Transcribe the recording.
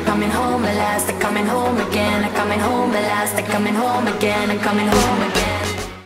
I'm coming home at last, I'm coming home again, I'm coming home at last, I'm coming home again, I'm coming home again.